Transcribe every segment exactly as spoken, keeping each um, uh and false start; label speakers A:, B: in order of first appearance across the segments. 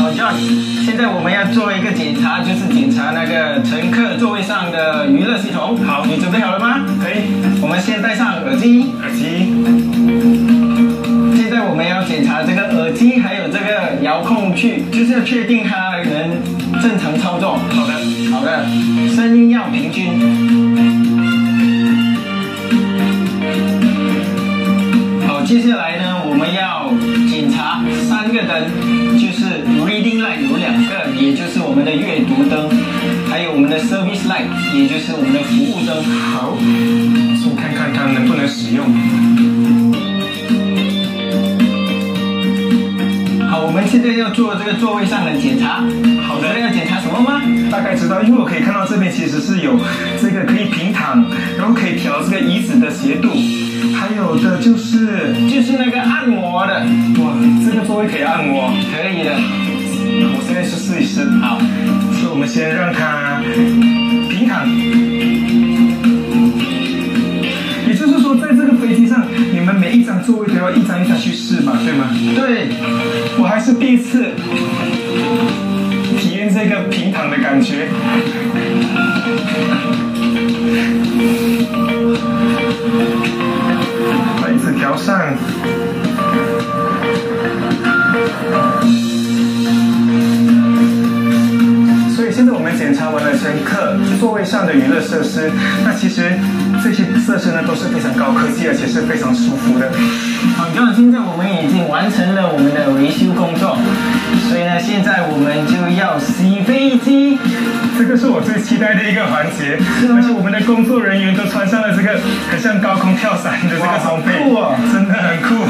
A: 好 ，John， 现在我们要做一个检查，就是检查那个乘客座位上的娱乐系统。好，你准备好了吗？
B: 可以。
A: 我们先戴上耳机。
B: 耳机。
A: 现在我们要检查这个耳机还有这个遥控器，就是要确定它能正常操作。
B: 好的，
A: 好的，声音要平均。好，接下来呢，我们要检查三个灯，就是 reading light 有两个，也就是我们的阅读灯，还有我们的 service light， 也就是我们的服务灯。
B: 好，先看看它能不能使用。
A: 好，我们现在要做这个座位上的检查。好的，要检查什么吗？
B: 大概知道，因为我可以看到这边其实是有这个可以平躺，然后可以调这个椅子的斜度，还有的就是
A: 就是那个按摩的。
B: 哇，这个座位可以按摩，
A: 可以的。
B: 我现在去试一试。
A: 好，
B: 所以我们先让它平躺。也就是说，在这个飞机上，你们每一张座位都要一张一张去试嘛，对吗？
A: 对，
B: 我还是第一次体验这个平躺的感觉。把椅子调上。所以现在我们检查完了乘客座位上的娱乐设施，那其实这些设施呢都是非常高科技，而且是非常舒服的。
A: 好，这样现在我们已经完成了我们的维修工作，所以呢，现在我们就要洗飞机。
B: 这个是我最期待的一个环节，而且我们的工作人员都穿上了这个很像高空跳伞的这个装备，
A: 酷哦，
B: 真的很酷。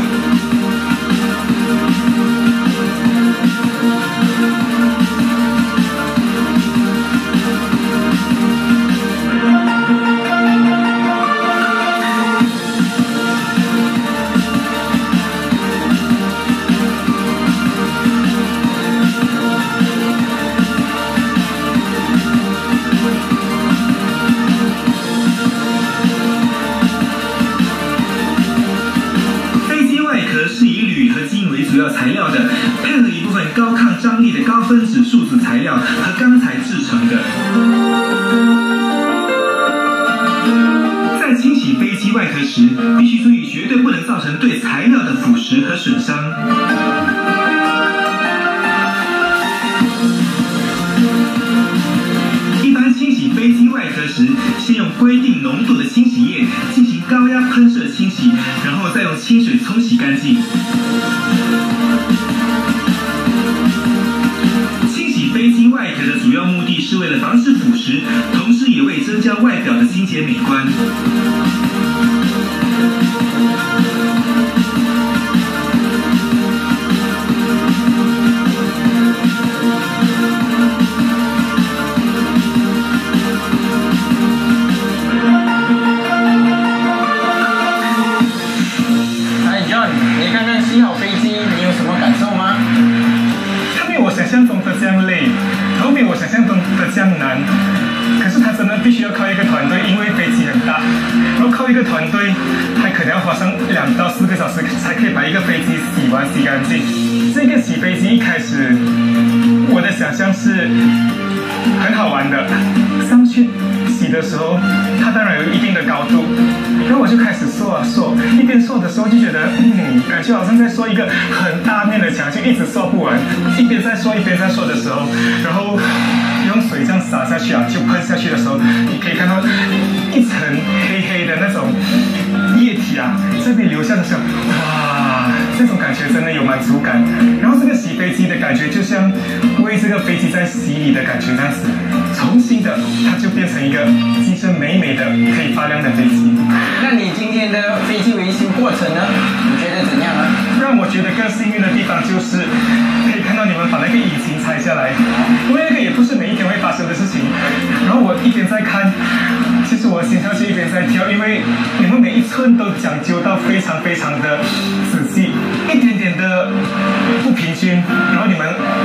C: 主要材料的，配合一部分高抗张力的高分子树脂材料和钢材制成的。在清洗飞机外壳时，必须注意绝对不能造成对材料的腐蚀和损伤。一般清洗飞机外壳时，先用规定浓度的清洗液进行高压喷射清洗，然后再用清水冲洗干净。清洗飞机外壳的主要目的是为了防止腐蚀，同时也为增加外表的清洁美观。
A: 洗好飞机，你有什么感受吗？
B: 它没有我想象中的这样累，然后没有我想象中的这样难。可是它真的必须要靠一个团队，因为飞机很大，然后靠一个团队，还可能要花上两到四个小时才可以把一个飞机洗完洗干净。这个洗飞机一开始，我的想象是很好玩的，上去洗的时候，它当然有一定的高度。然后我就开始塑啊塑，一边塑的时候就觉得，嗯，感觉好像在塑一个很大面的墙，就一直塑不完。一边在塑一边在塑的时候，然后用水这样洒下去啊，就喷下去的时候，你可以看到一层黑黑的那种液体啊，这边流下的时候，哇，这种感觉真的有满足感。然后这个洗飞机的感觉就像为这个飞机在洗礼的感觉那样子，重新的它就变成一个机身美美的可以发亮的飞机。
A: 那你今天的飞机维修过程呢？你觉得怎样呢？
B: 让我觉得更幸运的地方就是可以看到你们把那个引擎拆下来，因为那个也不是每一天会发生的事情。然后我一边在看，其实我心跳是一边在跳，因为你们每一寸都讲究到非常非常的仔细，一点点的不平均，然后你们工作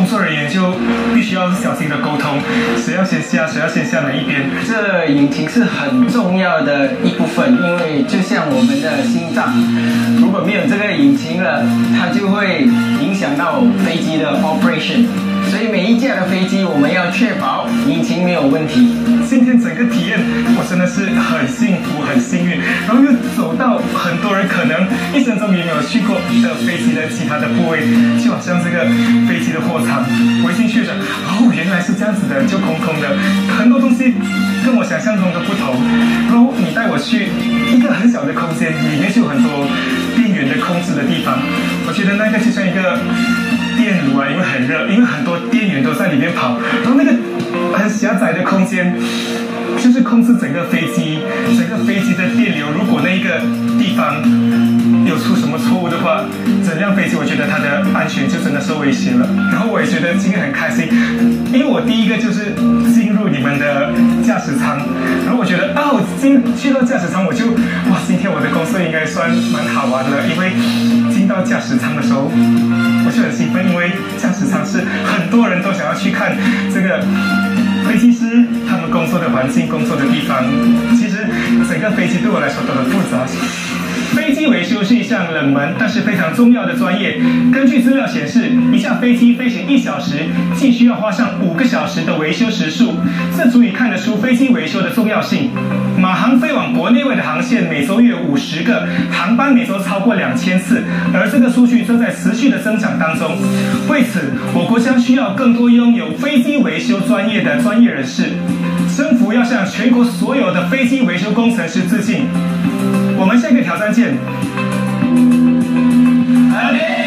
B: 作人员就必须要小心的沟通，谁要先下，谁要先下哪一边。
A: 这引擎是很重要的一部分，因为就像我们的心脏，如果没有这个引擎了，它就会影响到飞机的 operation。所以每一架的飞机，我们要确保引擎没有问题。
B: 今天整个体验，我真的是很幸福、很幸运，然后又走到很多人可能一生中也没有去过的飞机的其他的部位，就好像这个飞机的货舱，我一进去了，哦，原来是这样子的，就空空的，很多东西跟我想象中的不同。然后你带我去一个很小的空间，里面就有很多电源的控制的地方，我觉得那个就像一个电炉啊，因为很热，因为很多电源都在里面跑，然后那个很狭窄的空间，就是控制整个飞机，整个飞机的电流。如果那一个地方有出什么错误的话，整辆飞机我觉得它的安全就真的受威胁了。然后我也觉得今天很开心，因为我第一个就是进入你们的驾驶舱，然后我觉得啊，我进去到驾驶舱我就哇，今天我的工作应该算蛮好玩的，因为进到驾驶舱的时候我就很兴奋，因为驾驶舱是很多人都想要去看这个飞机师他们工作的环境、工作的地方。其实整个飞机对我来说都很复杂。飞机维修是一项冷门但是非常重要的专业。根据资料显示，一架飞机飞行一小时，既需要花上五个小时的维修时数，这足以看得出飞机维修的重要性。马航飞往国内外的航线每周约五十个，航班每周超过两千次，而这个数据正在持续的增长当中。为此，我国将需要更多拥有飞机维修专业的专业人士。政府要向全国所有的飞机维修工程师致敬。我们下个挑战见。好的。